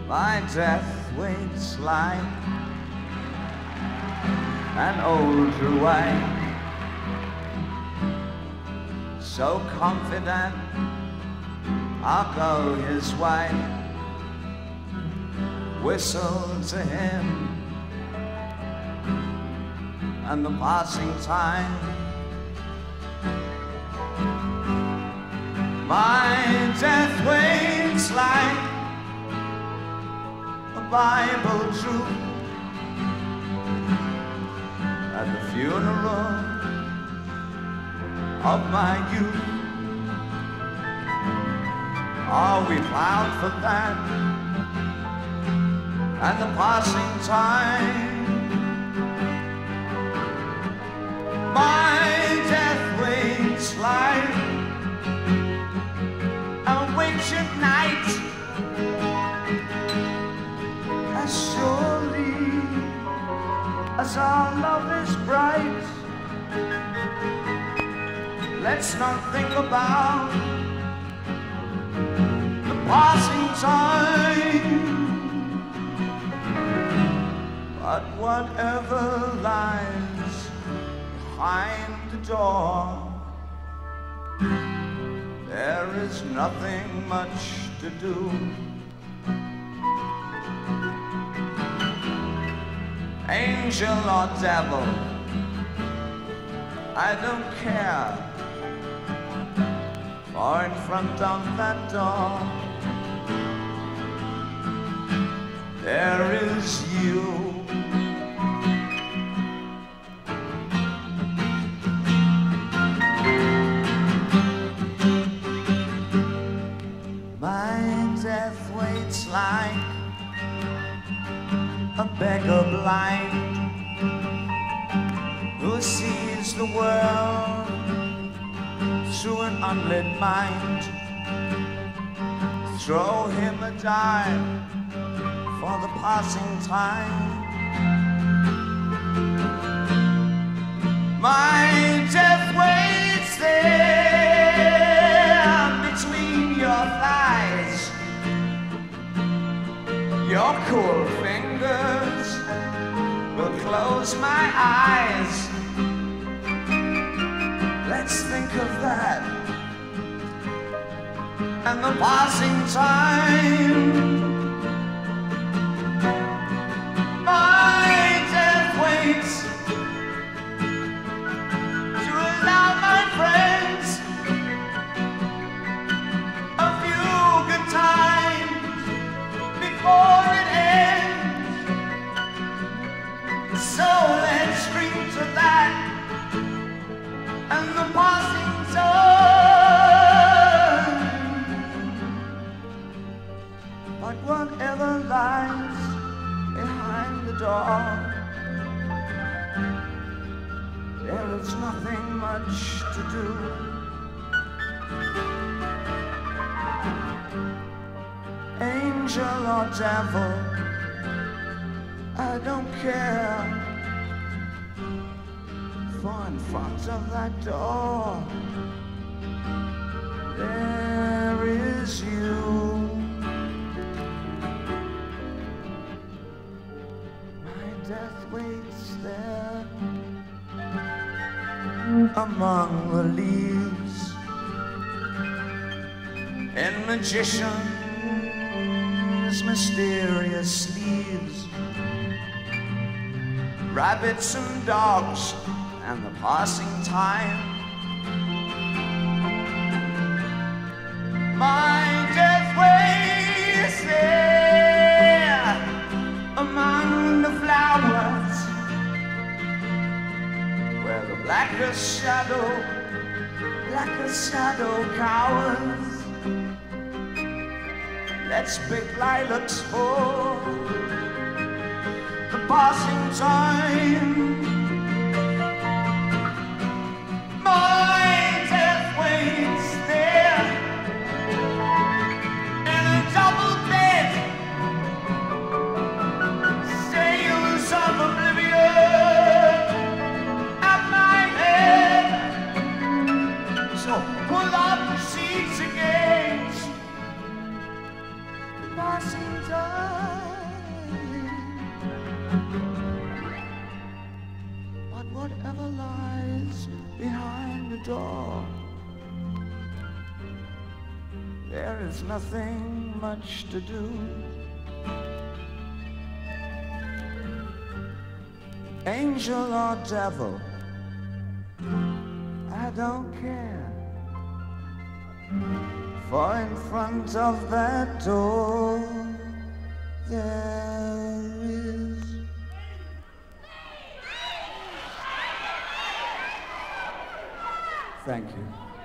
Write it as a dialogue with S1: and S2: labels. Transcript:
S1: My death waits like an older wine, so confident I'll go his way. Whistle to him and the passing time. My death waits like a Bible truth at the funeral of my youth. Are we proud for that and the passing time? My death waits like a witched night, as surely as our love is bright. Let's not think about the passing time, but whatever lies behind the door, there is nothing much to do. Angel or devil, I don't care, for in front of that door there is you. My death waits like a beggar blind who sees the world through an unlit mind. Throw him a dime for the passing time. My death waits there between your thighs. Your cool fingers will close my eyes. Let's think of that and the passing time. My death waits to allow my friends a few good times before it ends. So let's drink to that and the passing time. But whatever lies behind the door, there is nothing much to do. Angel or devil, I don't care, for in front of that door there is you. My death waits there among the leaves, in magicians' mysterious sleeves, rabbits and dogs and the passing time. My death waits there among the flowers, where the blackest shadow cowers. Let's pick lilacs for the passing time. My death waits there in a double bed, sails of oblivion at my head. So pull up the sheets against the passing time. whatever lies behind the door. There is nothing much to do. Angel or devil, I don't care. For in front of that door there is Thank you.